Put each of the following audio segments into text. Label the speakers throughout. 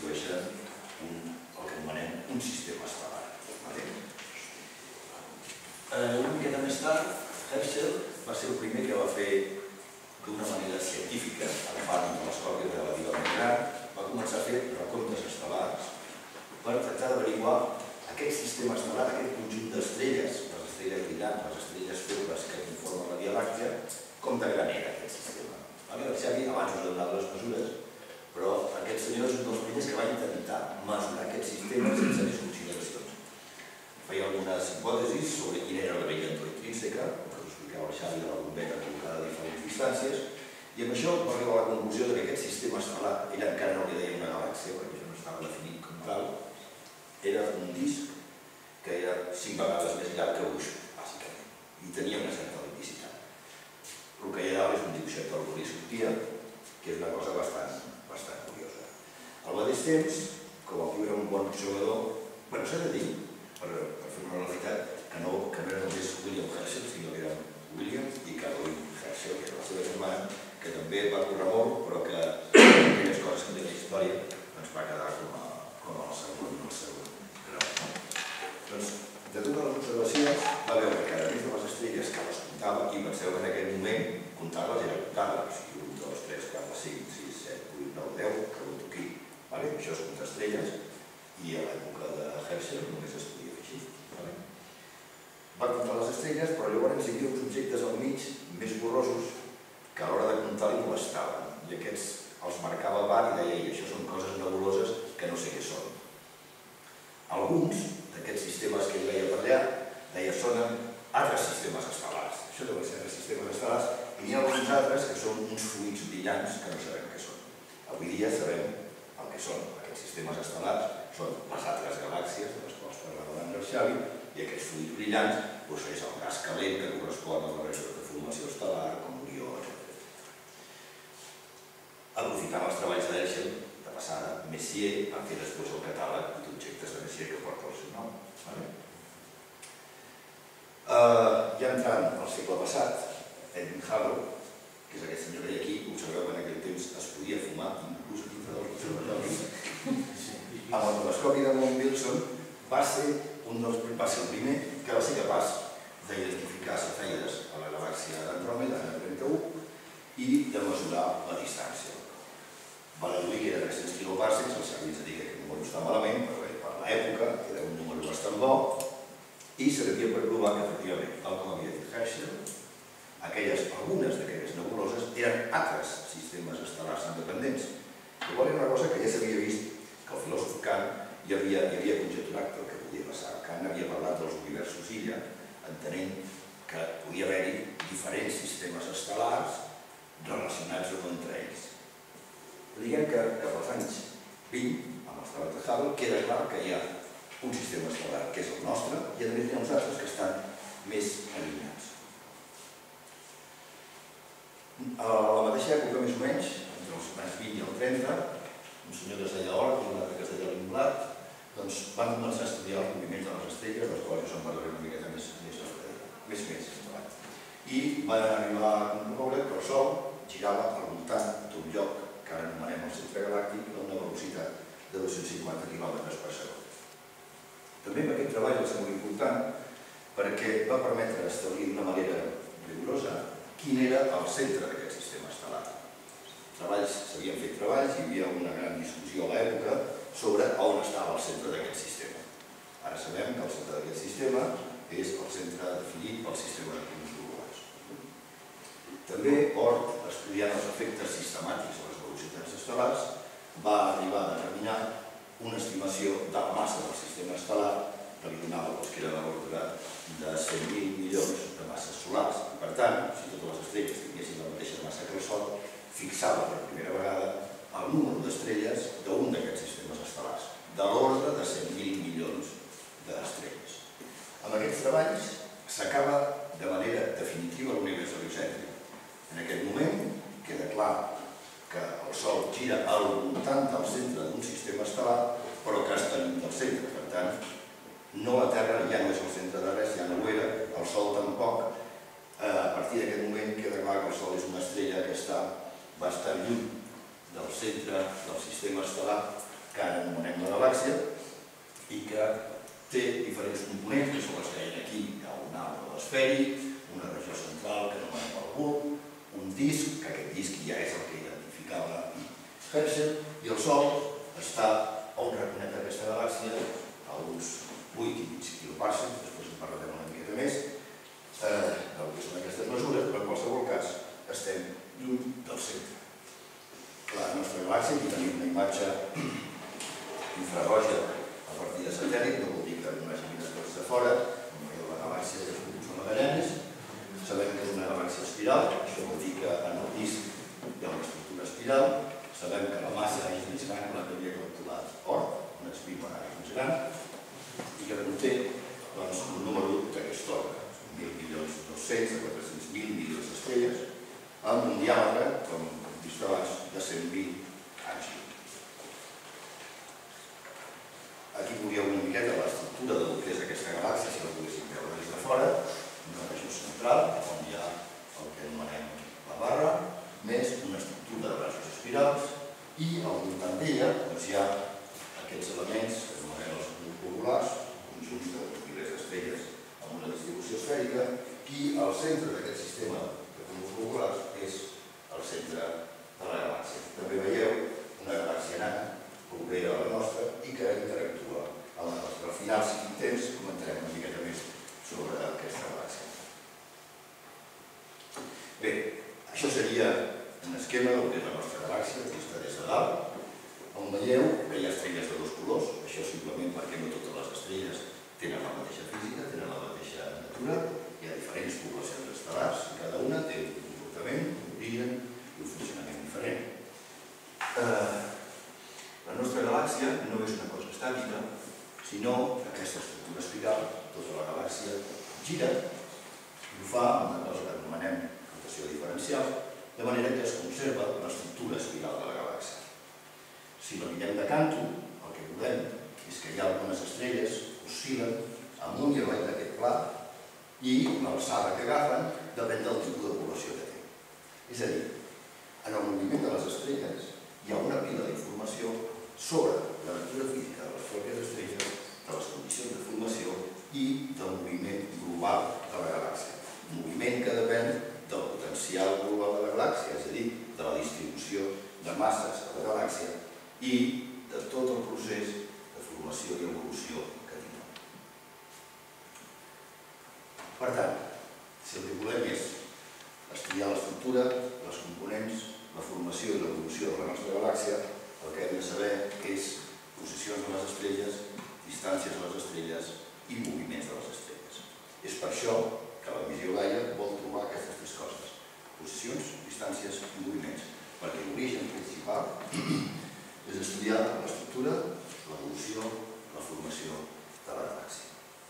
Speaker 1: constitueixen el que anomenem un sistema estel·lar. Una miqueta més tard, Herschel va ser el primer que va fer d'una manera científica, agafant un telescopi relativament gran, va començar a fer recomptes estel·lars per tractar d'averiguar aquest sistema estel·lar, aquest conjunt d'estrelles, les estrelles brillants, les estrelles febles que conformen la Via Làctea, com de gran era aquest sistema. El Xavi abans us ha donat les mesures, però aquest senyor és un dels primers que va intentar mesurar aquest sistema sense més consideracions. Feia algunes hipòtesis sobre quina era la brillantor intrínseca, el que us explicava el Xavi de la bombeta col·locada a diferents distàncies, i amb això va arribar a la conclusió que aquest sistema estel·lar, ell encara no li deia una galàxia, perquè això no estava definit com tal, era un disc que era 5 vegades més llarg que Bush, bàsicament, i tenia una certa limicitat. El que hi ha dalt és un dibuixet del Boris Sortia, que és una cosa bastant curiosa. Al mateix temps, com el tio era un bon observador, s'ha de dir, per fer una realitat, que no era només William Herschel, sinó que era William i Caroline Herschel, que era la seva germana, que també va córrer molt, però que aquelles coses que té la història ens va quedar com el segon grau. Doncs, de totes les observacions, va veure que a més de les estrelles que les comptava, i penseu que en aquell moment comptar-les era comptar-les, o sigui, 1, 2, 3, 4, 5, 6, 7, 8, 9, 10, que ho toqui. Això és comptar estrelles, i a l'època de Herschel només es podia fer així. Va comptar les estrelles, però llavors hi havia uns objectes al mig més borrosos que a l'hora de comptar li molestaven, i aquests els marcava part i deia, això són coses nebuloses que no sé què són. Alguns d'aquests sistemes que ell veia per allà, deia, sonen altres sistemes estel·lars. Això deuen ser altres sistemes estel·lars, i n'hi ha alguns altres que són uns fluids brillants que no sabem què són. Avui dia sabem el que són. Aquests sistemes estel·lars són les altres galàxies, de les quals parlava abans el Xavi, i aquests fluids brillants és el gas calent que correspon a la regió de formació estel·lar, com l'Orió, etc. Aprofitant els treballs d'Herschel, de passada, Messier va fer després el catàleg d'objectes de Messier que porta el seu nom. Ja entrant al segle passat, Edwin Hubble, que és aquest senyor que hi ha aquí, observeu que en aquell temps es podia fumar inclús dintre dels observatoris, amb el telescopi de Wilson va ser el primer que va ser capaç d'identificar cefeides a la galàxia d'Andròmeda, en el 31, i de mesurar la distància. Va deduir que era 300 quiloparsecs, el Xavi ens diu que el número està malament, però per l'època era un número bastant bo, i servia per provar que, efectivament, tal com havia dit Herschel, algunes d'aquelles nebuloses eren altres sistemes estel·lars independents. Igual era una cosa que ja s'havia vist, que el filòsof Kant ja havia conjecturat el que podia passar. Kant havia parlat dels universos illa, entenent que podia haver-hi diferents sistemes estel·lars relacionats o no entre ells. Diguem que cap als anys 20, amb els treballs de Hubble, queda clar que hi ha un sistema estel·lar que és el nostre i a més hi ha uns altres que estan més allunyats. A la mateixa època, més o menys, entre els anys 20 i el 30, un senyor que es deia Hort i un altre que es deia Lindblad, van començar a estudiar els moviments de les estrelles, dels quals jo se'n parlaré una miqueta més endavant. I van arribar a concloure que el Sol girava al voltant d'un lloc que ara anomenem el centre galàctic a una velocitat de 250 km/s. També aquest treball va ser molt important perquè va permetre establir d'una manera rigorosa quin era el centre d'aquest sistema estel·lar. S'havien fet treballs, hi havia una gran discussió a l'època sobre on estava el centre d'aquest sistema. Ara sabem que el centre d'aquest sistema és el centre definit pel sistema de punts globals. També Hort, estudiant els efectes sistemàtics de les velocitats estel·lars, va arribar a determinar una estimació de la massa del sistema estel·lar que li donava que era de l'ordre de 100.000 milions de masses solars. Per tant, si totes les estrelles tinguessin la mateixa massa que el Sol, fixava per primera vegada el número d'estrelles d'un d'aquests sistemes estel·lars, de l'ordre de 100.000 milions d'estrelles. Amb aquests treballs s'acaba de manera definitiva l'univers heliocèntric. En aquest moment queda clar que el Sol gira al voltant del centre d'un sistema estel·lar, però que està lluny del centre. Per tant, la Terra ja no és el centre de res, ja no ho era, el Sol tampoc. A partir d'aquest moment queda clar que el Sol és una estrella que està bastant lluny del centre del sistema estel·lar, que ara galàxia i que té diferents components, que són els que hi ha aquí. Hi ha un arbre esfèric, una regió central que anomenem el bulb, un disc, que aquest disc ja és el que identificava Herschel, i el Sol està a un raconet d'aquesta galàxia, a uns 8,5 quiloparsecs, després en parlarem una miqueta més, del que són aquestes mesures, però en qualsevol cas estem lluny del centre. La nostra galàxia, aquí tenim una imatge infraroja a partir de satèl·lit, no vol dir que no hagi mirat tots de fora, la galàxia que són Magallanes. Sabem que és una galàxia espiral, això vol dir que en el disc hi ha una estructura espiral. Sabem que la massa és més gran que la que havia calculat Oort, unes 20 vegades més gran, i que conté un número d'aquest ordre, 1.200.000 a 400.000 milions d'estrelles, amb un diàmetre, com hem vist abans, de 100.000 anys llum. Aquí veuríeu una miqueta l'estructura del que és aquesta galàxia, si la poguéssim veure des de fora, una regió central, on hi ha el que anomenem la barra, més una estructura de braços espirals, i al voltant d'ella hi ha aquests elements que anomenem els cúmuls globulars, conjunts de milers d'estrelles amb una distribució esfèrica, i al centre d'aquest sistema de cúmuls globulars és el centre de la galàxia. També veieu una galàxia nana, propera a la nostra, i que interactua amb la nostra. Al final, si tinc temps, comentarem una miqueta més sobre aquesta galàxia. Bé, això seria un esquema del que és la nostra galàxia, vista des de dalt, on veieu que hi ha estrelles de dos colors, això simplement perquè no totes les estrelles tenen la mateixa física, tenen la mateixa natura, hi ha diferents poblacions estel·lars i cada una té un comportament, un origen i un funcionament diferent. La nostra galàxia no és una cosa estàtica, sinó que aquesta estructura espiral, tota la galàxia gira i ho fa amb una cosa que anomenem rotació diferencial, de manera que es conserva l'estructura espiral de la galàxia. Si la mirem de canto, el que veurem és que hi ha algunes estrelles que oscil·len amunt i avall d'aquest pla i l'alçada que agafen depèn del tipus de població que té. És a dir, en el moviment de les estrelles hi ha una pila d'informació sobre la natura física de les pròpies estrelles, de les condicions de formació i del moviment global de la galàxia. Un moviment que depèn del potencial global de la galàxia, és a dir, de la distribució de masses de la galàxia i de tot el procés de formació i evolució que tenim. Per tant, si el que volem és estudiar l'estructura, les components, la formació i l'evolució de la nostra galàxia, el que hem de saber és posicions de les estrelles, distàncies de les estrelles i moviments de les estrelles. És per això que la missió Gaia vol trobar aquestes tres coses: posicions, distàncies i moviments, perquè l'origen principal és estudiar l'estructura, l'evolució, la formació de la galàxia.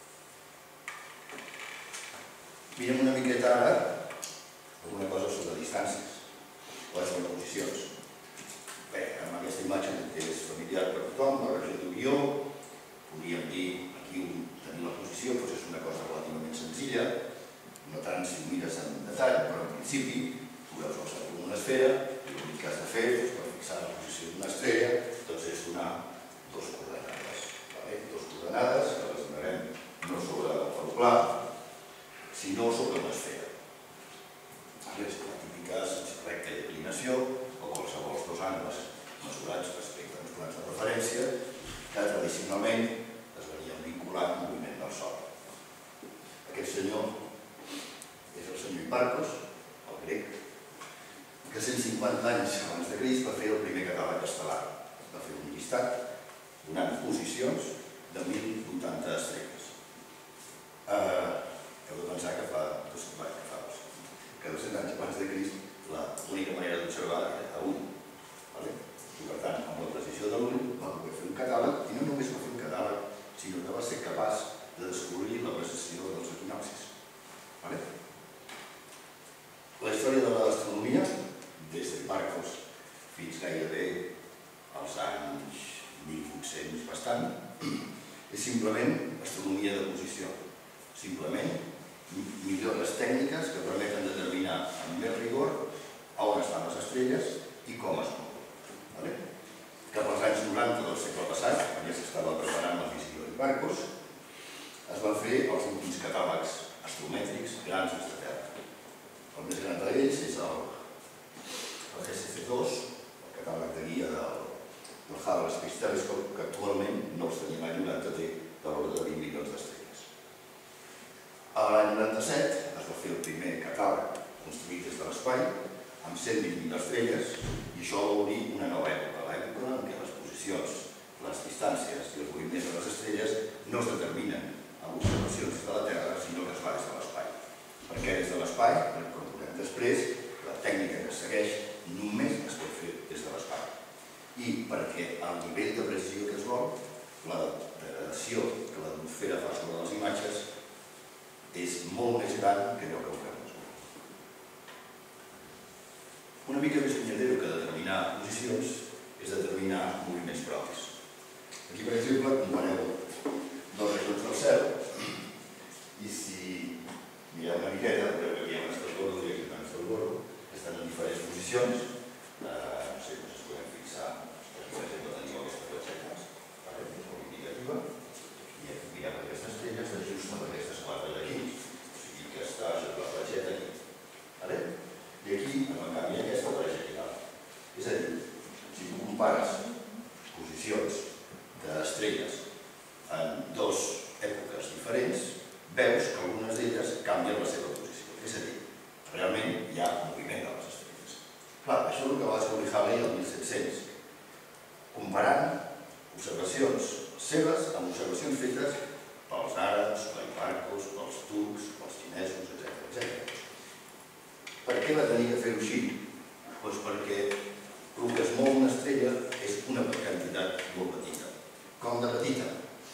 Speaker 1: Mirem una miqueta ara alguna cosa sobre distàncies o sobre posicions. Bé, amb aquesta imatge que és familiar per tothom, la regió d'Orió, podríem dir aquí tenir la posició, doncs és una cosa relativament senzilla, no tant si ho mires en detall, però en principi tu veus el Sol com una esfera i l'únic que has de fer per fixar la posició d'una estrella és donar dues coordenades. Dues coordenades que les donarem no sobre el pla, sinó sobre l'esfera. És la típica recta i declinació o qualsevol dos angles mesurats respecte a uns plans de referència que tradicionalment es venien vinculant al moviment del Sol. Aquest senyor és el senyor Hipparcos, el grec, que 150 anys abans de Crist va fer el primer catàleg estel·lar. Va fer un llistat donant posicions de 1.080 estrelles. Heu de pensar que fa 200 anys abans de Crist l'única manera d'observar era a ull. I per tant, amb la precisió de l'ull va poder fer un catàleg, i no només va fer un catàleg, sinó que va ser capaç de descobrir la precisió dels equinoccis. La història de l'astronomia, des d'Hipparcos fins gairebé als anys 1800 bastant, és simplement astronomia de posició. Simplement millores tècniques que permeten determinar amb més rigor on estan les estrelles i com es mouen. Cap als anys 90 del segle passat, quan ja s'està Hiparcos es van fer els últims catàlegs astromètrics grans des de Terra. El més gran d'ells és el GSC2, el catàleg de guia del Hubble Space Telescope, que actualment no els tenia l'any 90, té de l'ordre de 20 milions d'estrelles. L'any 97 es va fer el primer catàleg construït des de l'espai, amb 120.000 estrelles, i això va obrir una nova època, l'època en què les posicions, les distàncies i els moviments de les estrelles no es determinen amb observacions des de la Terra, sinó que es va des de l'espai. Perquè des de l'espai, com veurem després, la tècnica que es segueix només es pot fer des de l'espai. I perquè el nivell de precisió que es vol, la degradació que l'atmosfera fa sobre les imatges és molt més gran que allò que veurem. Una mica més punyetero que determinar posicions és determinar moviments propis. Aquí, per exemple, compareu dos regions del cel i si mireu una miqueta, veureu que aquí hi ha un Estrasburgo i aquí hi ha un Estrasburgo, que estan en diferents posicions. No sé si es podem fixar. Aquí, per exemple, tenim aquesta fletxeta, que és molt indicativa, i aquí mirem aquesta estrella, està just amb aquestes quatre d'aquí, o sigui que està sobre la fletxeta aquí. I aquí, en canvi, aquesta apareix aquí dalt. És a dir, si tu compares posicions d'estrelles en dues èpoques diferents, veus que algunes d'elles canvien la seva posició. És a dir, realment hi ha moviment de les estrelles. Clar, això és el que va descobrir Halley el 1700, comparant observacions seves amb observacions fetes pels àrabs, pels hiparcos, pels turcs, pels xinesos, etc. Per què va tenir de fer-ho així? Doncs perquè el que es mou una estrella és una quantitat molt petita. Com de petita?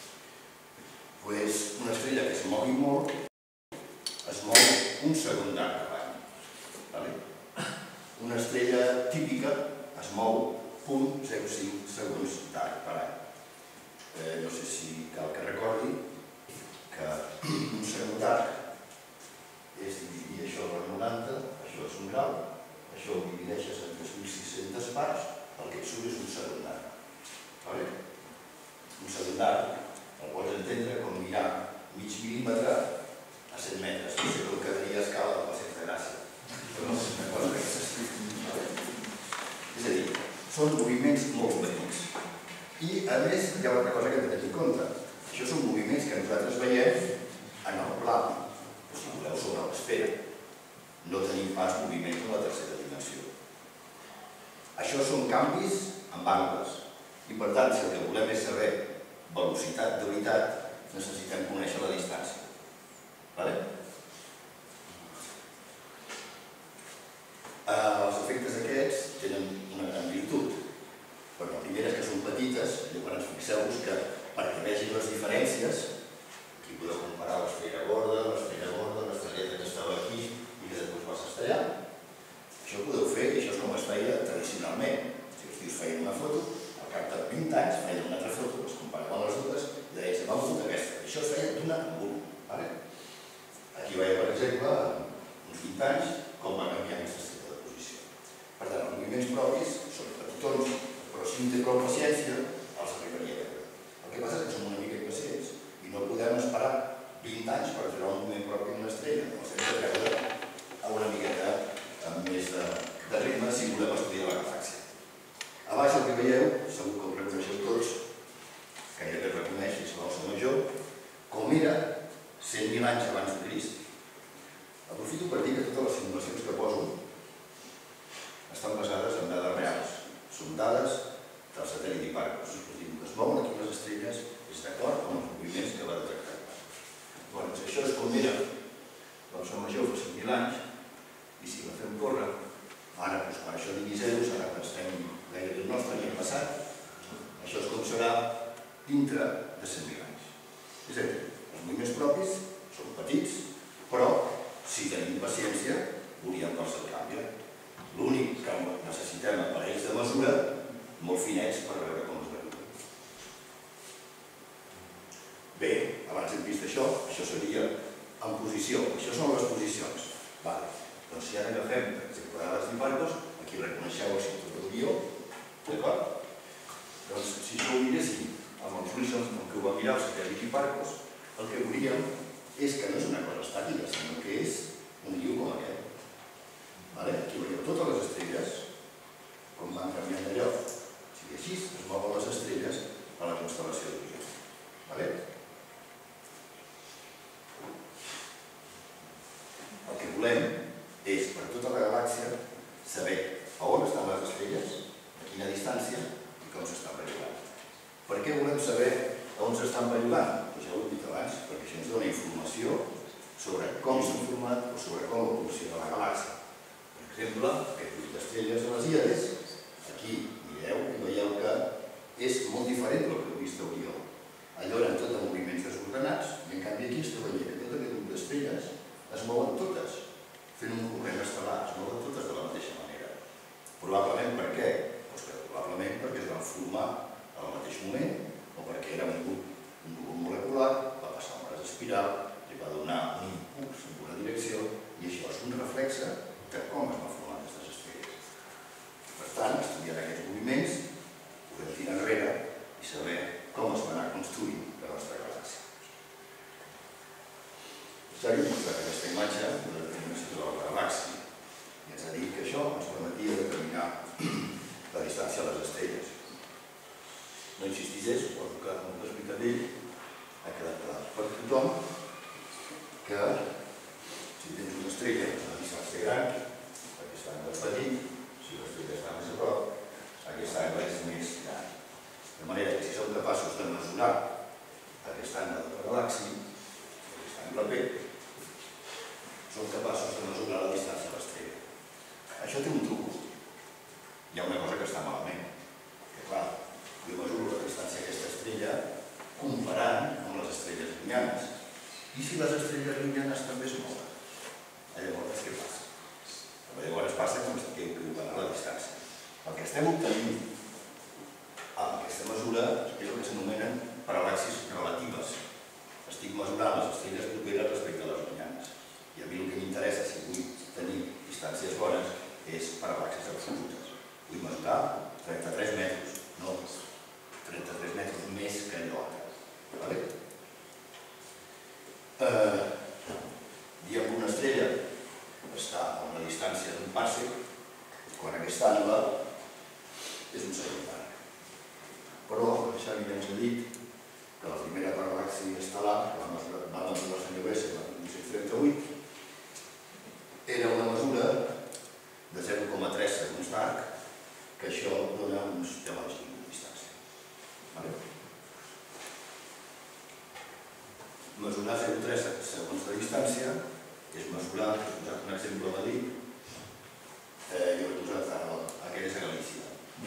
Speaker 1: Doncs una estrella que es mogui molt es mou un segon d'arc per any. Una estrella típica es mou 0,05 segons d'arc per any. No sé si cal que recordi que un segon d'arc és dividir això per 90, això és un grau, això ho divideixes en 3.600 parts, el que et surt és un segon d'arc. Un segon d'arc el pots entendre com mirar mig mil·límetre a 100 metres. No sé com quedaria a escala de Passeig de Gràcia, però és una cosa que s'escriu. És a dir, són moviments molt petits. I, a més, hi ha una altra cosa que hem de tenir en compte. Això són moviments que nosaltres veiem en el pla, o si voleu, sobre l'esfera. No tenim pas moviments en la tercera dimensió. Això són canvis amb angles. I, per tant, si el que volem és saber velocitat de veritat, necessitem conèixer la distància. Els efectes aquests tenen una gran virtut. La primera és que són petites, llavors fixeu-vos que perquè vegin les diferències, aquí podeu comparar l'estrella gorda, l'estrelleta que estava aquí i que després va s'estrellar. Això ho podeu fer i això és com es feia tradicionalment. Si us dius feien una foto, al cap de 20 anys feien una altra foto, es comparaven les dues i deien, vam fotre aquesta. Això es feia d'una en una. Aquí veia, per exemple, uns 20 anys, com va canviar aquesta estrella de posició. Per tant, els moviments propis són petitons, però si un té prou paciència, els arribaria a veure. El que passa és que som una mica impacients i no podem esperar 20 anys per treure un moviment propi en una estrella. Els hem de treure a una miqueta amb més de ritme si volem estudiar la galàxia. A baix el que veieu, segur que ho reconeixeu tots, gairebé reconeix, és l'Ossa Major, com era 100.000 anys abans de Crist. Aprofito per dir que totes les simulacions que poso estan basades en dades reals. Són dades del satèl·lit Hiparcos. Es mouen aquí les estrelles, és d'acord amb els moviments que va detectar. Doncs això és com era l'Ossa Major fa 100.000 anys, i si la fem córrer, ara, quan això tingui zeros, ara que estem gairebé el nostre, ni el passat, això és com serà dintre de 100.000 anys. És a dir, els moviments propis són petits, però si tenim paciència, veuríem que se'l canvia. L'únic que necessitem aparells de mesura molt finets per veure com es veuen. Bé, abans hem vist això seria en posició. Això són les posicions. Doncs si ara agafem, per exemple, dades d'Hiparcos, aquí reconeixeu el cinturó del guió, d'acord? Doncs si això ho miréssim amb els ulls l'origen, com que ho va mirar el satèl·lit Hipparcos, el que veuríem és que no és una cosa estàtica, sinó que és un guió com aquest. Aquí veieu totes les estrelles, com van canviant de lloc. Si així es mouen les estrelles a la constel·lació d'Orió. El que volem és, per tota la galàxia, saber on estan les estrelles, a quina distància i com s'estan perllongant. Per què volem saber on s'estan perllongant? Ja ho he dit abans, perquè això ens dona informació sobre com s'han format o sobre com evoluciona la galàxia. Per exemple, aquest grup d'estrelles a les Híades, aquí mireu i veieu que és molt diferent del que heu vist a Orió. Allò eren tot de moviments desordenats, i en canvi aquí esteu veient que tot aquest grup d'estrelles es mouen totes, fent un corrent estel·lar, es mouen totes de la mateixa manera. Probablement per què? Probablement perquè es van formar al mateix moment o perquè era un grup molecular, va passar un braç espiral, li va donar un impuls en una direcció i això és un reflexe de com es van formar aquestes estrelles. Per tant, estudiant aquests moviments, podem tirar enrere i saber com es va anar construint la nostra galàxia. Ja he mostrat aquesta imatge de la determinació de la galàxia i ens ha dit que això ens permetia determinar la distància a les estrelles. No insistiré, suposo que m'ho he explicat ell, ha quedat clar per tothom que si tens una estrella a distància gran, aquest angle és petit, si l'estrella està més a prop, aquest angle és més gran. De manera que si som capaços de mesurar aquest angle de la galàxia, aquest angle P, som capaços de mesurar la distància a l'estrella. Això té un truc. Hi ha una cosa que està malament, que clar, jo mesuro la distància a aquesta estrella comparant amb les estrelles llunyanes. I si les estrelles llunyanes també es mouen? Llavors, què passa? Llavors passa que m'estic equivocant a la distància. El que estem obtenint amb aquesta mesura és el que s'anomenen paral·laxis relatives. Estic mesurant les estrelles properes respecte a les llunyanes. I a mi el que m'interessa, si vull tenir distàncies bones, és paral·laxis absolutes. Vull mesurar 33 metres, no 33 metres més que lloc. Diem que una estrella està a una distància d'un pàrsec quan aquest angle és un segon d'arc. Però Xavi ja ens ha dit que la primera paral·laxia estel·lar, que va mesurar el senyor Bessel en 1938, era una mesura de 0,3 segons d'arc, que això dona uns 10 anys de distància. Mesurar 0,3 segons de distància és mesurar, he posat un exemple a Madrid, jo he posat aquell és a Galícia.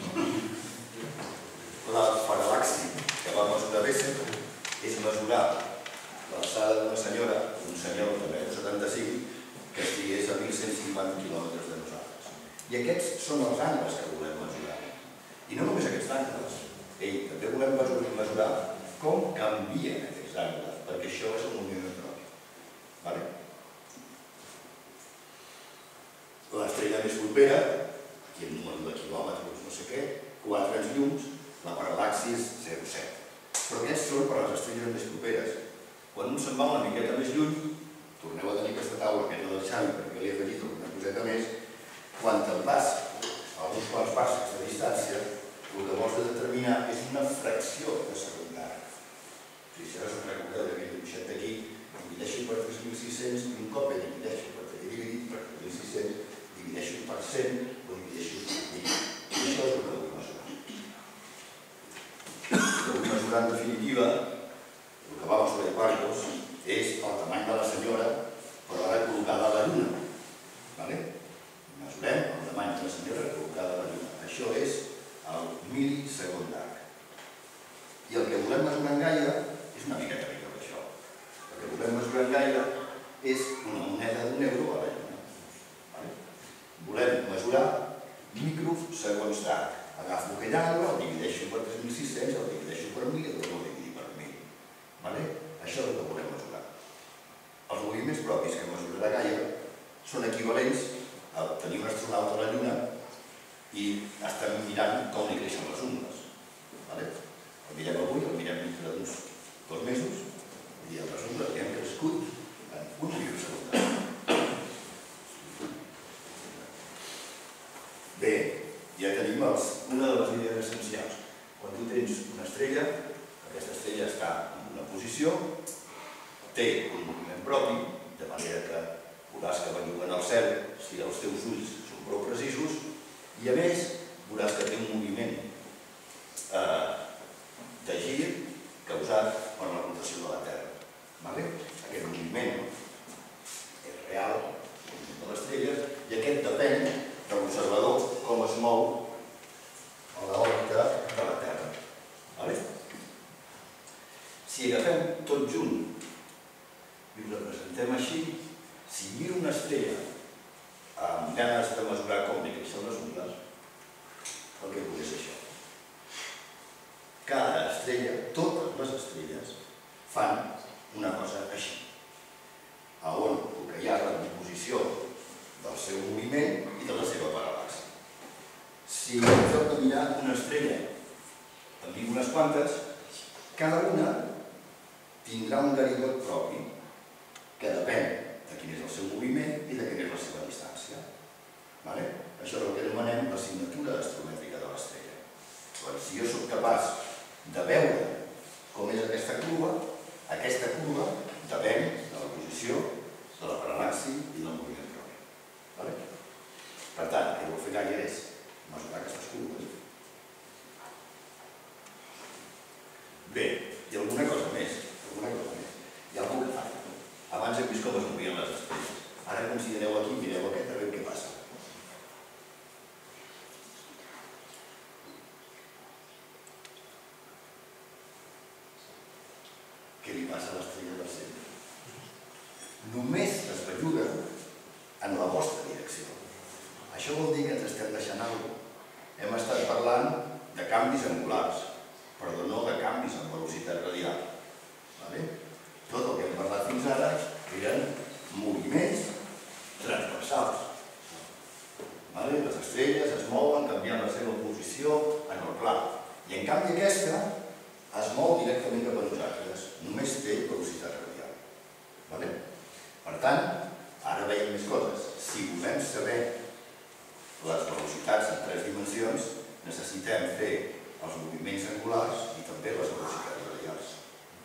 Speaker 1: La paral·laxi que va mesurar Bessel és mesurar l'alçada d'una senyora, un senyor de 1,75 que estigués a 1.150 quilòmetres de nosaltres. I aquests són els angles que volem mesurar. I no només aquests angles, també volem mesurar com canvien aquests angles, perquè això és el moviment electrònic. L'estrella més propera, aquí el número de quilòmetres, no sé què, 4 anys llums, la paral·laxi és 0,7. Però aquests són per a les estrelles més properes. Quan un se'n va una miqueta més lluny, torneu a tenir aquesta taula que era del Xavi, perquè li he afegit una coseta més, quan te'n vas a uns quants passos de distància, el que vols determinar és una fracció de segon d'arc. Si ara us recordeu d'aquell dibuixet d'aquí, divideixo per 3.600 i un cop divideixo per 3.600, divideixo per 100 o divideixo per 1000. I això és el que vull mesurar. El que vull mesurar en definitiva, el que va mesurar Hipparcos, és el tamany de la senyora, però ara col·locada a la lluna. Mesurem el tamany de la senyora col·locada a la lluna. Això és el mil·lisegon d'arc. I el que volem mesurar en Gaia és una miqueta millor que això. El que volem mesurar en Gaia és una moneda d'un euro a la lluna. Volem mesurar microsegons d'arc. Agafo aquell angle, el divideixo per 3.600, el divideixo per 1.000 i el torno a dividir per 1.000. Això és el que volem mesurar. Els moviments propis que mesurarà Gaia són equivalents a tenir un astronauta a la Lluna i estem mirant com li creixen les ungles. El mirem avui, el mirem dintre d'un l'estrella està en una posició, té un moviment propi, de manera que veuràs que belluga al cel si els teus ulls són prou precisos, i a més veuràs que té un moviment de gir causat per la rotació de la Terra. Aquest moviment és real, el moviment de l'estrella, i aquest depèn de l'observador com es mou a l'òrbita de la Terra. Si agafem tot junt i ho representem així, si miro una estrella amb ganes de mesurar com li creixen les ungles, el que podria ser això. Cada estrella, totes les estrelles, fan una cosa així, on el que hi ha la composició del seu moviment i de la seva paral·laxi. Si en lloc de mirar una estrella en dic unes quantes, cada una tindrà un garigot propi que depèn de quin és el seu moviment i de quina és la seva distància. Això és el que anomenem la signatura astromètrica de l'estrella. Si jo soc capaç de veure com és aquesta curva depèn de la posició, de la paral·laxi i del moviment propi. Per tant, el que vol fer gaire és mesurar aquestes curves. Bé, i alguna cosa més. Hi ha algú que fa. Abans hem vist com es movien les estrelles. Ara considereu aquí, mireu aquest, a veure què passa. Què li passa a l'estrella del centre? Només es belluga en la vostra direcció. Això vol dir que ens estem deixant alguna cosa. Hem estat parlant de canvis angulars, però no de canvis en velocitat radial. Tot el que hem parlat fins ara eren moviments transversals. Les estrelles es mouen canviant la seva posició en el pla. I en canvi aquesta es mou directament cap a nosaltres. Només té velocitat radial. Per tant, ara veiem més coses. Si volem saber les velocitats en 3 dimensions, necessitem fer els moviments angulars i també les velocitats radials.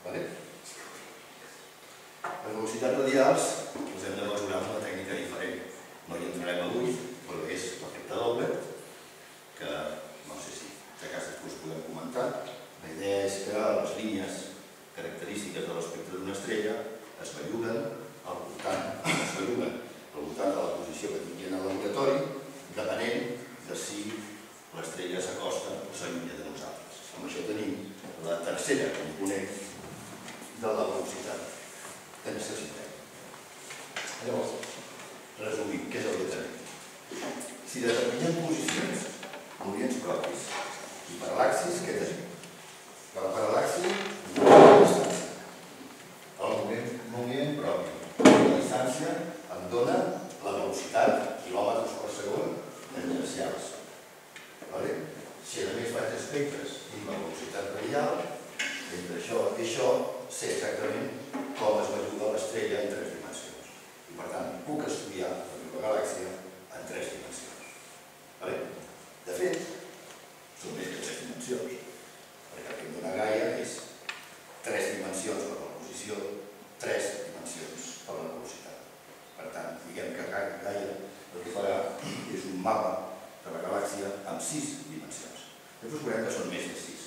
Speaker 1: Les velocitats radials les hem de mesurar amb una tècnica diferent. No hi entrarem avui, però és l'efecte doble, que no sé si de cas després podem comentar. La idea és que les línies característiques de l'espectre d'una estrella es belluguen al voltant de la posició que tinguin al laboratori, depenent de si l'estrella s'acosta o s'allunya de nosaltres. Amb això tenim la tercera component de la velocitat que necessitem. Llavors, resumim, què és el que tenim? Si determinem posicions, moviments propis i paral·laxis, què tenim? Que la paral·laxi és la distància. El moviment propi. La distància em dona la velocitat, quilòmetres per segon, inercials. Si a més faig espectres i la velocitat radial, entre això i això, sé exactament com es belluga l'estrella en 3 dimensions. I per tant, puc estudiar la meva galàxia en 3 dimensions. De fet, són més que 3 dimensions, perquè el que em dona Gaia és 3 dimensions per la posició, 3 dimensions per la velocitat. Per tant, diguem que Gaia el que farà és un mapa de la galàxia amb 6 dimensions. Després veurem que són més de 6.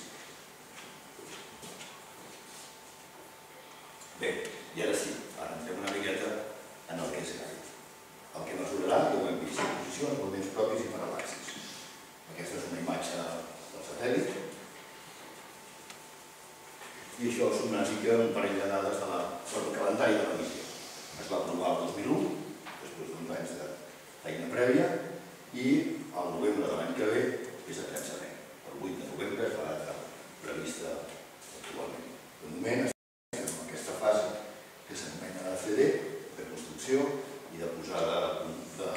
Speaker 1: Bé, i ara sí, ara entrem una miqueta en el que és Gaia. El que mesurarà, ja ho hem vist, posicions, moviments propis i paral·laxis. Aquesta és una imatge del satèl·lit. I això és una mica un parell de dades del calendari de la missió. Es va aprovar el 2001, després d'uns anys de feina prèvia, i el novembre de l'any que ve és el llançament. El 8 de novembre és la data prevista actualment. De moment estem en aquesta fase que s'anomena de CD, de construcció i de posada a punt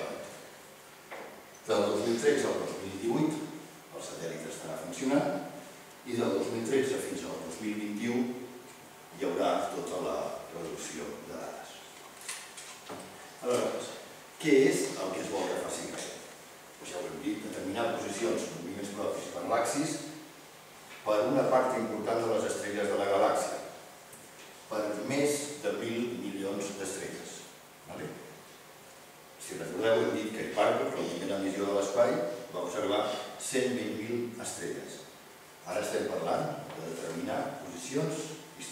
Speaker 1: del 2013 al 2018 el satèl·lit estarà funcionant i del 2013 fins al 2021 hi haurà tota la reducció de dades. Aleshores, què és el que es vol que faci Gaia? Ja ho hem dit, determinar posicions, moviments propis i paral·laxis per una part important de les estrelles de la galàxia.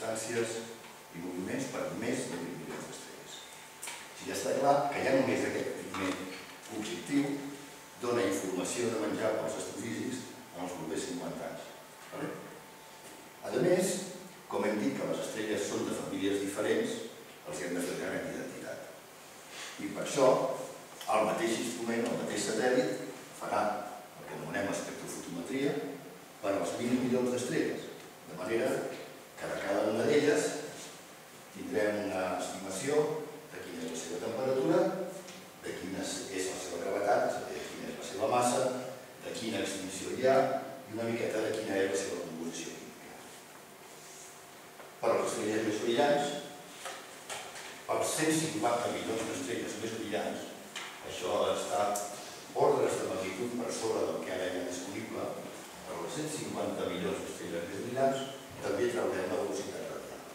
Speaker 2: distàncies i moviments per més de 20 milions d'estrelles. Ja està clar que ja només aquest primer objectiu dona informació de menjar pels astrofísics en els propers 50 anys. A més, com hem dit que les estrelles són de famílies diferents, els hem de fer gran identitat. I per això, el mateix instrument, el mateix satèl·lit, farà el que anomenem espectrofotometria per als 20 milions d'estrelles, de manera que de cada una d'elles tindrem una estimació de quina és la seva temperatura, de quina és la seva gravetat, és a dir, de quina és la seva massa, de quina extinció hi ha i una miqueta de quina és la seva composició química. Per a les estrelles més brillants, pels 150 milions d'estrelles més brillants, això està ordres de magnitud per sobre del que ara hi ha disponible. Per als 150 milions d'estrelles més brillants també traurem la velocitat radial.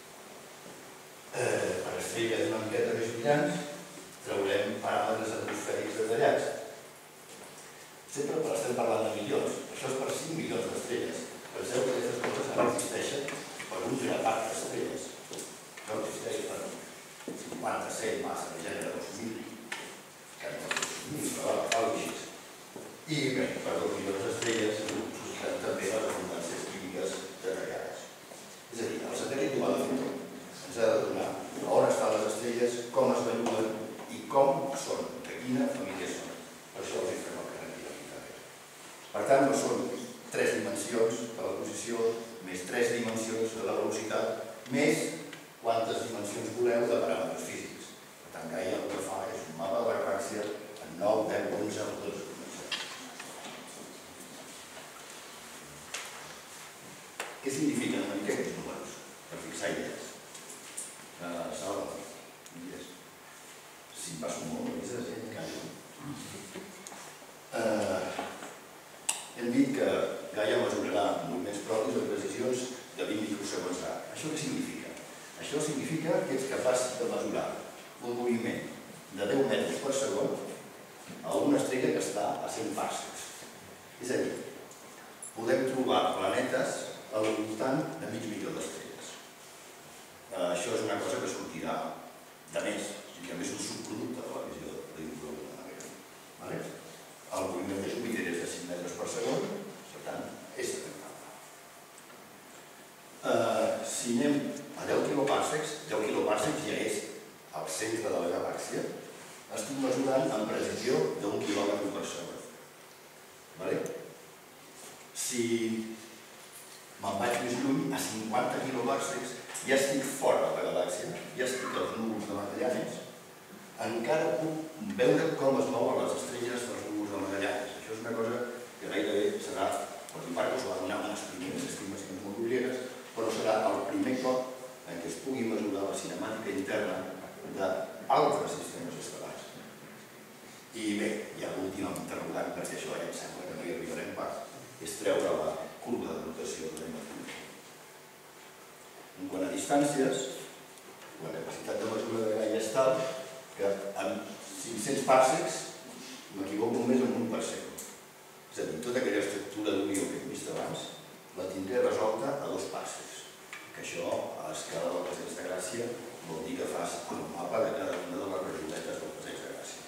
Speaker 2: Per estrelles una miqueta més brillants traurem paràmetres atmosfèrics detallats. Sempre estem parlant de milions, això és per 5 milions d'estrelles. Penseu que aquestes coses ara existeixen per un grapat d'estrelles. No existeix per 56 massa de gènere 2000, que no és 2000, però val així. I bé, per 2 milions d'estrelles s'usen també les abundàncies químiques detallades. És a dir, el satèl·lit ho ha de fer tot. Ens ha de donar on estan les estrelles, com es belluguen i com són, de quina família són. Per això els hi fem el carnet d'identitat. Per tant, no són 3 dimensions de la posició, més 3 dimensions de la velocitat, més quantes dimensions voleu de paràmetres físics. Per tant, Gaia el que fa és un mapa de la galàxia en 9, 10, 11 o 12 dimensions. Què signifiquen una mica aquests números? Per fixar idees. Salva, idees. Si em passo molt, no és gent, callo. Hem dit que Gaia mesurarà moviments propis o precisions de 20 microsegons d'ara. Això què significa? Això significa que ets capaç de mesurar un moviment de 10 metres per segon a una estrella que està a 100 parsecs. És a dir, podem trobar planetes al voltant de mig milió d'estrelles. Això és una cosa que sortirà de més, o sigui, a més un subproducte de la visió d'Higgs. El moviment de Júpiter és de 5 metres per segon, per tant, és detectable. Si anem a 10 quiloparsecs ja és al centre de la galàxia, estic mesurant amb precisió d'1 quilòmetre per segon. Si me'n vaig més lluny, a 50 quiloparsecs, ja estic fora de la galàxia, ja estic als núvols de Magallanes, encara puc veure com es mouen les estrelles dels núvols de Magallanes. Això és una cosa que gairebé serà, el Hipparcos va donar unes primeres estimacions molt grollieres, però serà el primer cop en què es pugui mesurar la cinemàtica interna d'altres sistemes estel·lars. I bé, hi ha l'últim interrogant, perquè això ja em sembla que no hi arribarem pas, és treure la curva de rotació de l'M. Quant a distàncies, la capacitat de mesura de Gaia és tal que amb 500 parsecs m'equivoco només amb 1 per segon. És a dir, tota aquella estructura d'unió que hem vist abans la tindré resolta a 2 parsecs. Que això, a l'escala del passeig de Gràcia, vol dir que fas el mapa de cada una de les rajoletes del passeig de Gràcia.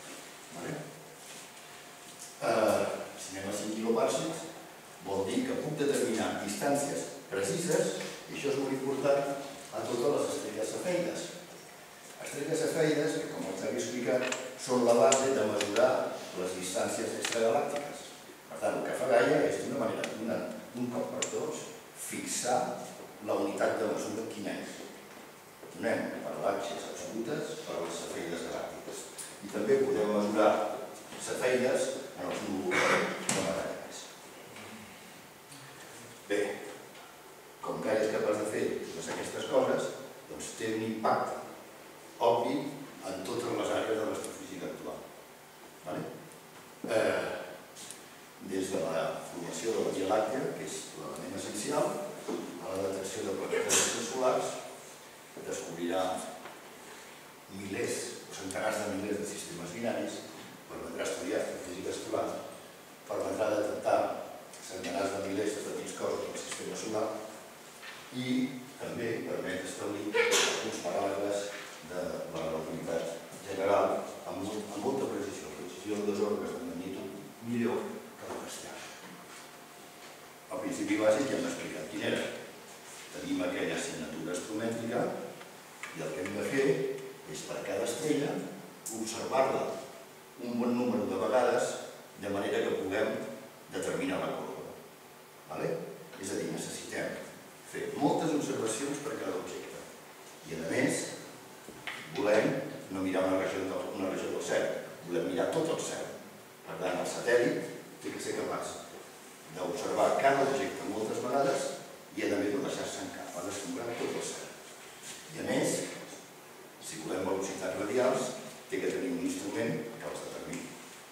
Speaker 2: Si anem a 5 quiloparsecs, vol dir que puc determinar distàncies precises, i això és molt important, a totes les estrelles cefeides. Estrelles cefeides, que com els havia explicat, són la base de mesurar les distàncies extragalàctiques. Per tant, el que fa Gaia és, d'una manera, un cop per tots, fixar la unitat de mesura quina és. Donem paral·laxes absolutes per a les cefeides galàctiques. I també podem mesurar cefeides en els núvols de Magallanes. Bé, com Gaia és capaç de fer totes aquestes coses, doncs té un impacte obvi en totes les àrees de l'astrofísica actual. Des de la formació de la Via Làctea, que és l'element essencial, a la detecció de planetes extrasolars, descobrirà milers o centenars de milers de sistemes binaris, permetrà estudiar astrofísica estel·lar, permetrà detectar centenars de milers de petits cossos del sistema solar i també permet establir uns paràmetres de la relativitat general amb molta precisió, en 2 ordres de magnitud millor que la cristiana. El principi bàsic ja hem explicat quin era. Tenim aquella assignatura astromètrica i el que hem de fer és per cada estrella observar-la un bon número de vegades de manera que puguem determinar la corba. És a dir, necessitem fer moltes observacions per cada objecte. I a més, volem no mirar una regió del cel, volem mirar tot el cel. Per tant, el satèl·lit té que ser capaç d'observar cada objecte moltes vegades i a més no deixar-se en cap, ha d'escombrar tot el cel. I a més, si volem velocitats radials, té que tenir un instrument que els determini.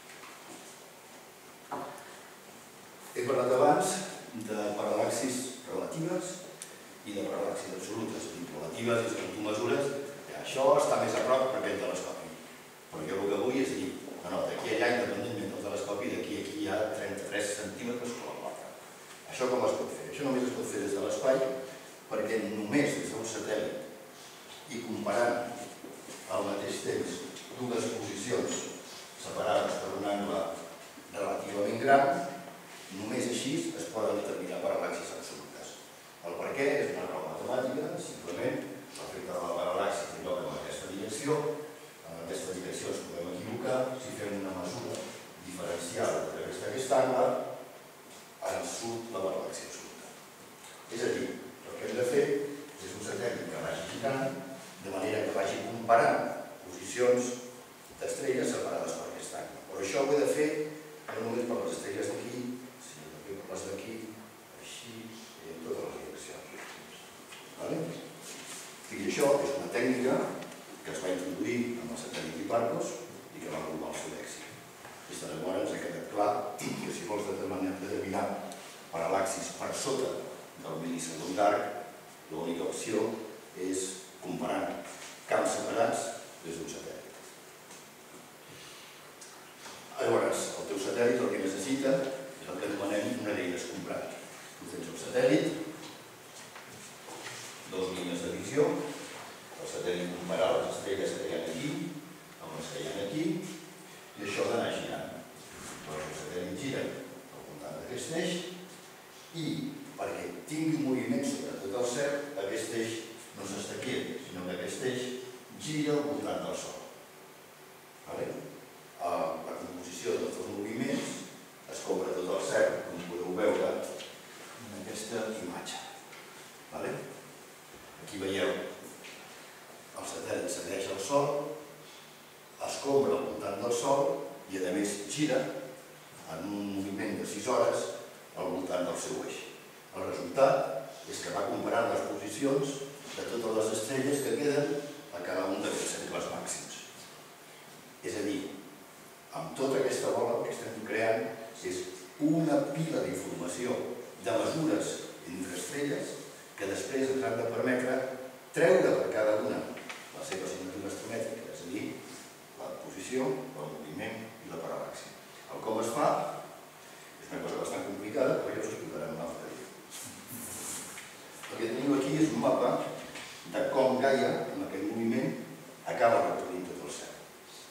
Speaker 2: He parlat abans de paral·laxis relatives i de paral·laxis absolutes. Relatives és quan tu mesures, això està més a prop que aquest telescopi. Però jo el que vull és dir, no, d'aquí allà, independentment del telescopi, d'aquí a aquí hi ha 33 centímetres com a l'altre. Això com es pot fer? Això només es pot fer des de l'espai, perquè només des d'un satèl·lit i comparant al mateix temps dues posicions separades per un angle relativament gran, només així es poden determinar paral·laxis absolutes. El per què és una raó matemàtica, simplement l'efecte de la paral·laxi té lloc en aquesta direcció. En aquesta direcció ens podem equivocar. Si fem una mesura diferencial a través d'aquest angle, ens surt la paral·laxi absoluta. És a dir, el que hem de fer és un satèl·lit que vagi girant, de manera que vagi comparant posicions d'estrelles separades per aquest angle. Però això ho he de fer no només per les estrelles d'aquí, sinó també per les d'aquí, així i en totes les direccions. I això és una tècnica que es va introduir amb el satèl·lit Hipparcos i que va provar el seu èxit. Des de llavors ens ha quedat clar que si vols determinar paral·laxis per sota del mil·lisegon d'arc, l'única opció és comparant camps separats des d'un satèl·lit. Llavors, el teu satèl·lit el que necessita és el que anomenem una llei d'escombrat. Tu tens el satèl·lit, dues línies de visió, el satèl·lit compararà les estrelles que hi ha aquí amb les que hi ha aquí, i això ha d'anar girant. Llavors el satèl·lit gira al voltant d'aquest eix i perquè tingui un moviment sobre tot el cel, aquest eix no s'està quiet, sinó que aquest eix gira al voltant del Sol. La composició dels dos moviments escombra tot el cel, com podeu veure en aquesta imatge. Aquí veieu el satèl·lit segueix el Sol, escombra al voltant del Sol i a més gira en un moviment de 6 hores al voltant del seu eix. El resultat és que va comparant les posicions de totes les estrelles que queden a cada un d'aquests cercles màxims. És a dir, amb tota aquesta bola que estem creant és una pila d'informació de mesures entre estrelles que després ens han de permetre treure per cada una la seva assignatura astromètrica, és a dir, la posició, el moviment i la paral·laxi. El com es fa és una cosa bastant complicada, però ja us explicarem un altre dia. El que teniu aquí és un mapa de com Gaia, en aquell moviment, acaba recorrent tot el cel.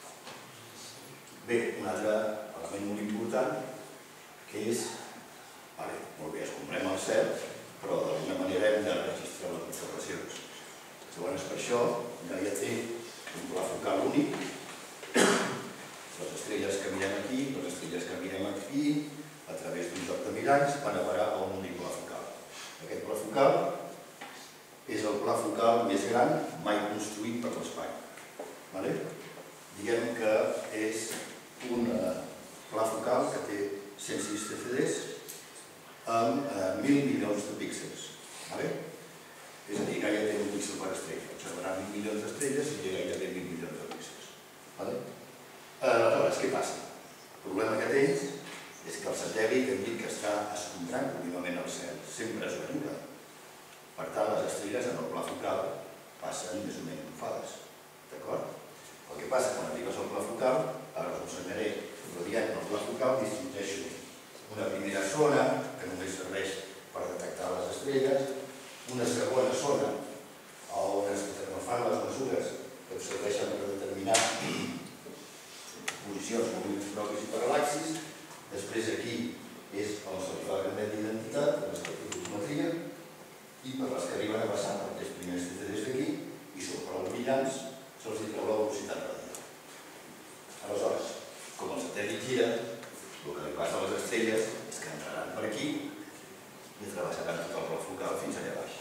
Speaker 2: Bé, un altre element molt important, que és, molt bé, escombrem el cel, però d'alguna manera hem de registrar les observacions. Llavors, per això, Gaia té un pla focal únic. Les estrelles que mirem aquí, les estrelles que mirem aquí, a través d'un joc de miralls, van a parar a un únic pla focal. Aquest pla focal és el pla focal més gran mai construït per l'espai. Diguem que és un pla focal que té 106 CFDs amb 1.000 milions de píxels. És a dir, Gaia té un píxel per estrella. Observarà 1.000 milions d'estrelles i Gaia té 1.000 milions de píxels. Aleshores, què passa? El problema que tens és que el satèl·lit hem dit que està escombrant contínuament el cel, sempre es belluga. Per tant, les estrelles en el pla focal passen més o menys bufades. D'acord? El que passa quan arribes al pla focal, ara us ensenyaré, però dient que el pla focal distingeixo una primera zona que només serveix per detectar les estrelles, una segona zona on es fan les mesures que serveixen per determinar posicions, moviments propis i paral·laxis. Després aquí és on se'ls fa el carnet d'identitat, l'espectrofotometria, i per les que arriben a passar per aquests primers CCDs d'aquí, i són per als brillants, se'ls treu la velocitat radial. Aleshores, com el satèl·lit gira, el que li passa a les estrelles és que entraran per aquí i travessaran tot el bloc focal fins allà baix.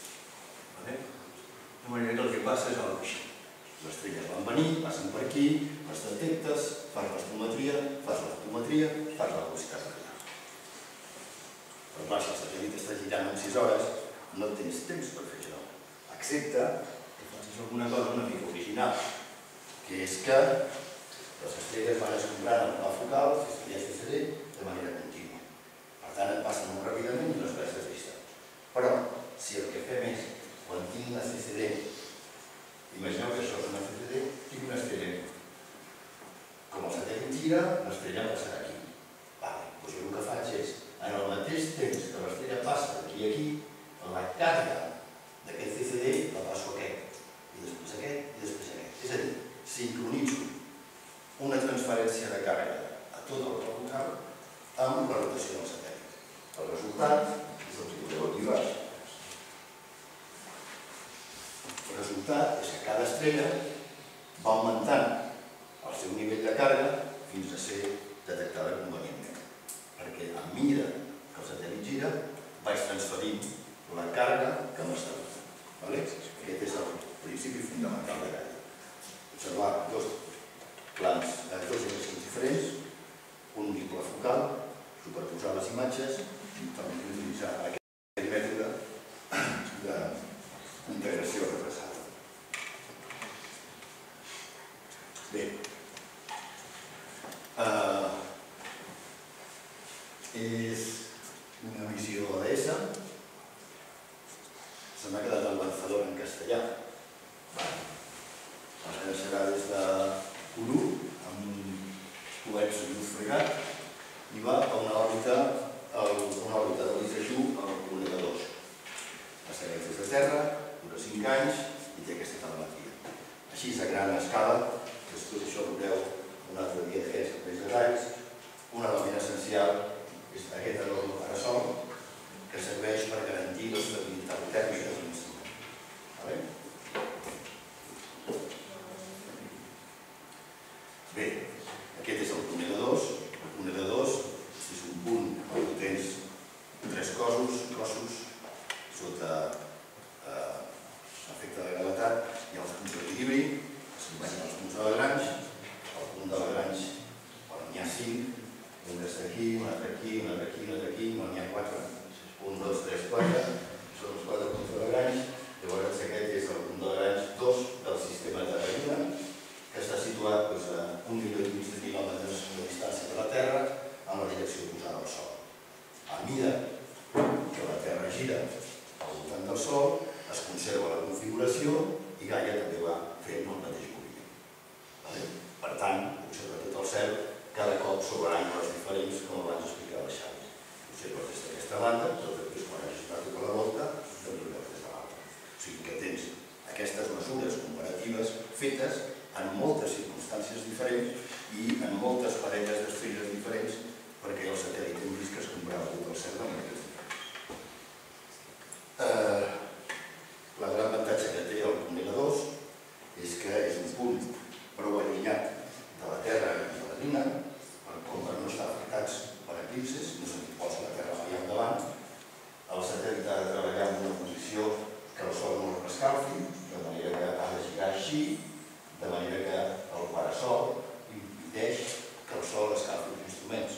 Speaker 2: De manera que el que passa és el baix. Les estrelles van venir, passen per aquí, les detectes, fas l'astrometria, fas la velocitat radial. Però clar, si el satèl·lit està girant en 6 hores, no tens temps per fer això, excepte que facis alguna cosa una mica original, que és que les estrelles van escombrant el pla focal, CCD, de manera contínua. Per tant, et passen molt ràpidament i les veus de vista. Però, si el que fem és, quan tinc una CCD, imagineu que això és una CCD, tinc una estrella. Com el satèl·lit gira, l'estrella passarà aquí. Doncs jo el que faig és, en el mateix temps que l'estrella passa d'aquí a aquí, la càrrega d'aquest CCD la passo a aquest, i després aquest, i després aquest. És a dir, sincronitzo una transferència de càrrega a tot el bloc focal amb la rotació del satèl·lit. El resultat és el que veieu aquí baix. El resultat és que cada estrella va augmentant el seu nivell de càrrega fins a ser detectada convenientment. Perquè a mesura que el satèl·lit gira, vaig transferint la càrrega que m'està donant. Aquest és el principi fundamental de gaire. Observar dos exercicis diferents, un únic pla focal, superposar les imatges i també utilitzar aquest mètode d'integració retrasada. Bé, és una missió ODS. Se m'ha quedat el lanzador en castellà. Ara serà des de Kourou, amb un coet subdús fregat, i va a una òrbita de l'ISAJU al planeta 2. La segueix des de terra, dura 5 anys i té aquesta telemetria. Així, a gran escala, després això ho veureu un altre dia d'aquests més detalls, un element essencial és aquest enorme parasol que serveix per garantir l'estabilitat tèrmica de l'instrument. Bé, aquest és el túnel de 2. El túnel de 2 és un punt on tu tens 3 cossos sota efecte de gravetat. Hi ha els punts d'equilibri, que s'anomenen els punts de Lagrange. El punt de Lagrange, n'hi ha 5, un d'estar aquí, un altre aquí, un altre aquí, un altre aquí, n'hi ha 4. 1, 2, 3, 4, són els 4 punts de Lagrange. Llavors aquest és el punt de Lagrange 2 del sistema de la Lluna, que està situat a 1,5 milió de quilòmetres de distància de la Terra en la direcció oposada al Sol. A mesura que la Terra gira al voltant del Sol, es conserva la configuració i Gaia també va fent el mateix moviment. Per tant, observa tot el cel, cada cop sobre angles diferents, com abans explicava Xavi. Observa des d'aquesta banda, tot després quan hagis donat tota la volta, doncs ho veus des de l'altra. O sigui que tens aquestes mesures comparatives fetes en moltes circumstàncies diferents i en moltes parelles d'estrelles diferents perquè el satèl·lit hem vist que es comprava tot el cel de maneres diferents. La gran avantatge que té el túnel de 2 és que és un punt prou allunyat de la Terra i de la Lluna com per no estar afectats per eclipses, no se li posa la Terra allà endavant. El satèl·lit ha de treballar en una posició que el Sol no el rescalfi, de manera que ha de girar així, de manera que el parasol impedeix que el Sol escalfi els instruments.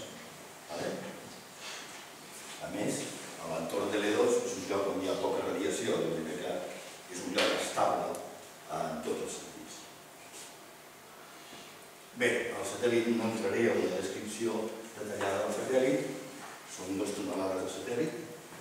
Speaker 2: A més, l'entorn de l'E2 és un lloc on hi ha poca radiació, de manera que és un lloc estable en tots els sentits. Bé, el satèl·lit no entraré a una descripció detallada del satèl·lit, són 2 tonelades de satèl·lit,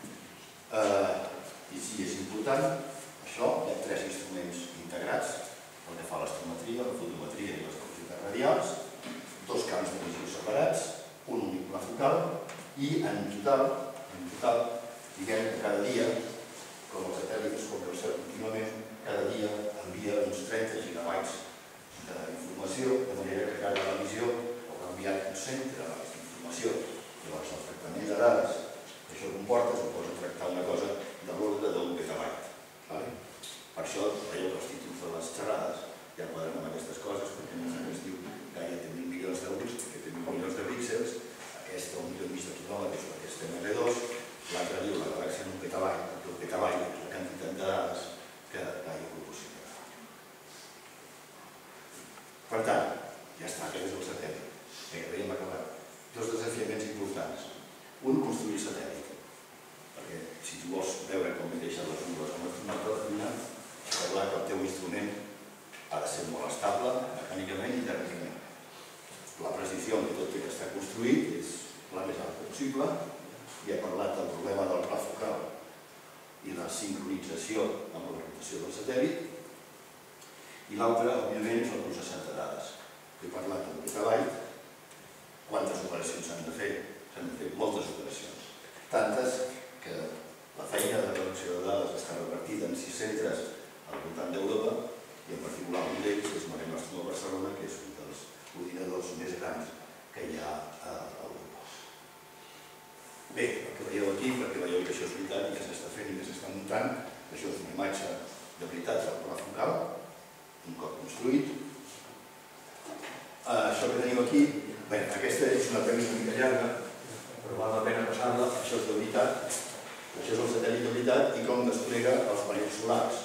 Speaker 2: i sí, és important, això, hi ha 3 instruments integrats, el que fa l'astrometria, la fotometria i les velocitats radials, 2 camps de visió separats, un únic pla focal i en total, diguem que cada dia com el satèl·lit es pot observar contínuament, cada dia envia uns 30 gigabytes d'informació, de manera que cada emissió haurà enviat uns 100 terabytes d'informació. Llavors, el tractament de dades que això comporta suposa tractar una cosa de l'ordre d'un petabyte. Per això, veieu que els títols de les xerrades ja quadren amb aquestes coses, perquè no es diu Gaia té 1.000 milions d'euros, perquè té 1.000 milions de píxels, aquesta 1,5 milió de quilòmetres, perquè té ML2, l'altre diu la galàxia en un petabyte, perquè el petabyte és la quantitat de dades que Gaia proporciona. Per tant, ja està, aquest és el satèl·lit. Bé, havíem acabat. Dos desafiaments importants. Un, construir satèl·lit. Perquè si tu vols veure com deixen les ungles amb l'astronauta de lluna, està clar que el teu instrument ha de ser molt estable, mecànicament i tèrmicament. La precisió en què tot té que estar construït és la més alta possible. Ja he parlat del problema del pla focal i la sincronització amb la rotació del satèl·lit. I l'altre, òbviament, és el processat de dades. He parlat del petabyte. Quantes operacions s'han de fer? S'han de fer moltes operacions. Tantes que la feina de col·lecció de dades està repartida en 6 centres al voltant d'Europa i en particular un d'ells és Mare Nostrum a Barcelona, que és un dels ordinadors més grans que hi ha a Europa. Bé, el que veieu aquí, perquè veieu que això és veritat i que s'està fent i que s'està muntant, això és una imatge de veritat del pla focal, un cop construït. Això que tenim aquí, bé, aquesta és una pel·li una mica llarga, però val la pena passar-la, això és de veritat, això és el satèl·lit de veritat i com desplega els panells solars.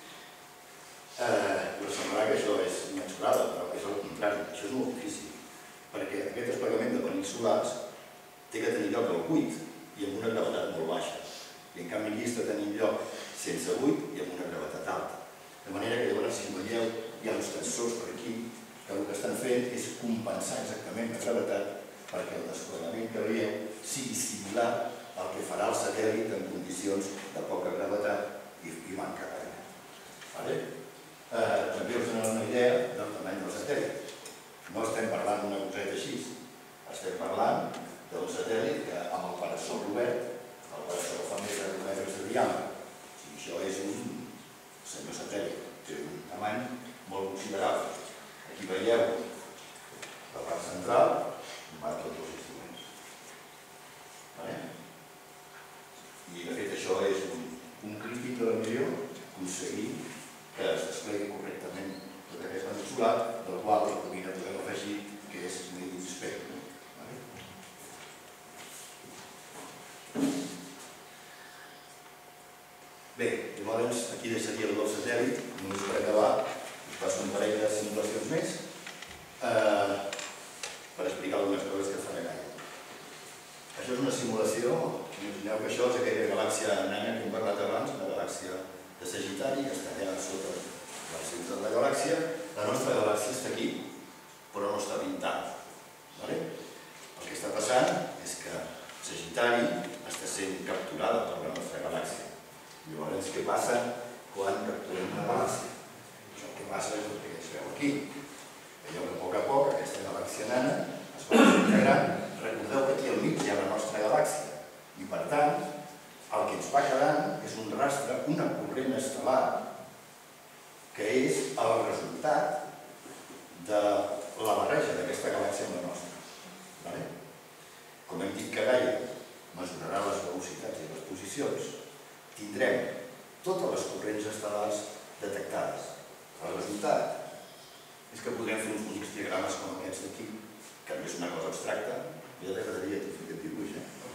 Speaker 2: Us semblarà que això és immensurable, però és al contrari, això és molt difícil, perquè aquest desplegament de panells solars té que tenir lloc al buit i amb una gravetat molt baixa, i en canvi aquí està tenint lloc sense buit i amb una gravetat alta. De manera que llavors, si veieu, hi ha uns tensors per aquí que el que estan fent és compensar exactament la gravetat perquè el desplegament que veieu sigui similar al que farà el satèl·lit en condicions de poca gravetat i manca d'aire. També us donen una idea del tamany del satèl·lit. No estem parlant d'una coseta així, estem parlant d'un satèl·lit que amb el parasol obert, el parasol fa més de 10 metres de diàmetre. Això és un senyor satèl·lit, té un tamany molt considerable. Aquí veieu la part central, on van tots els instruments. I de fet això és un crític de la missió, aconseguir que es desplegui correctament tot aquest panell solar, del qual la comina podem afegir que és Made in Spain. Bé, llavors aquí deixaria el del satèl·lit, només per acabar, us passo un parell de simulacions més per explicar algunes coses que faré Gaia. Això és una simulació, imagineu que això és aquella galàxia nana que hem parlat abans, la galàxia de Sagitari, que està allà sota la ciutat de la galàxia. La nostra galàxia està aquí, però no està pintada. El que està passant és que Sagitari està sent capturada per la nostra galàxia. Llavors, què passa quan capturem una galàxia? Això que passa és el que es veu aquí. Veieu que a poc aquesta galàxia nana es va fer gran. Recordeu que aquí al mig hi ha la nostra galàxia i, per tant, el que ens va quedant és un rastre, una corrent estel·lar que és el resultat de la barreja d'aquesta galàxia amb la nostra. Com hem dit que Gaia mesurarà les velocitats i les posicions, tindrem totes les corrents estel·lars detectades. El resultat és que podrem fer uns bonics diagrames com aquests d'aquí, que no és una cosa abstracta, ja t'agradaria fer aquest dibuix,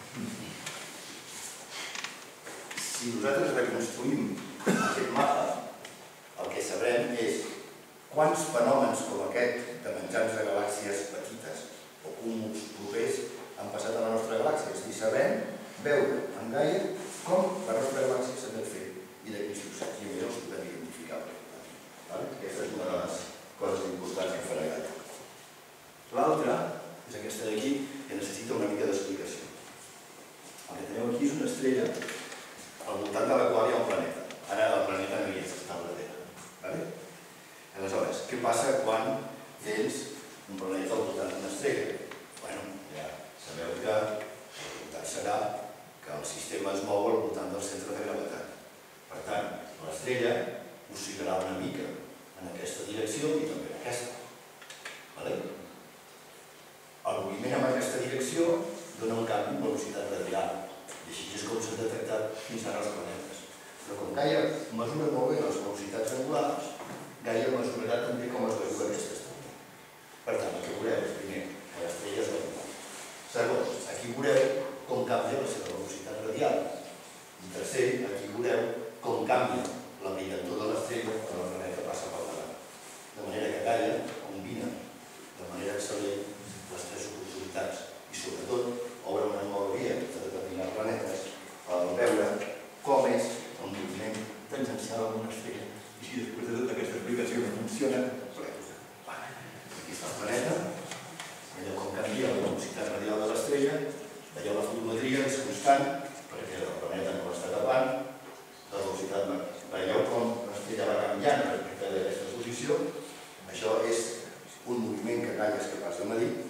Speaker 2: Si nosaltres reconstruïm aquest mapa, el que sabrem és quants fenòmens com aquest de menjans de galàxies petites o cúmuls propers han passat a la nostra galàxia. És a dir, sabem veure en Gaia com la nostra galàxia s'ha de fer i de quins successos i millor els podem identificar. Aquesta és una de les coses importants que farà Gaia. L'altra és aquesta d'aquí, que necessita una mica d'explicació. El que teniu aquí és una estrella al voltant de la qual hi ha un planeta. Ara el planeta no hi és, està a la Terra. Aleshores, què passa quan tens un planeta al voltant d'una estrella? Ja sabeu que el resultat serà que el sistema es mou al voltant del centre de oscil·larà una mica en aquesta direcció i també en aquesta. El moviment en aquesta direcció dona un canvi en velocitat radial, i així és com s'han detectat fins ara els planetes. Però com Gaia mesura molt bé les velocitats angulars, Gaia mesurarà també com es belluga aquesta estrella. Per tant, aquí veureu, primer, que l'estrella és vertical. Segon, aquí veureu com canvia la seva velocitat radial. I tercer, aquí veureu com canvia la brillantor de l'estrella quan el planeta passa pel davant. De manera que Gaia combina de manera excel·lent les tres oportunitats i, sobretot, obre una nova via de determinar planetes per veure com és el moviment tangencial amb una estrella i si després de tota aquesta explicació no funciona, aquí està el planeta, veieu com canvia la velocitat radial de l'estrella, veieu la fotometria, és constant, perquè el planeta no l'està tapant, la velocitat, veieu com l'estrella va canviant respecte d'aquesta posició, això és un moviment que Gaia és capaç de medir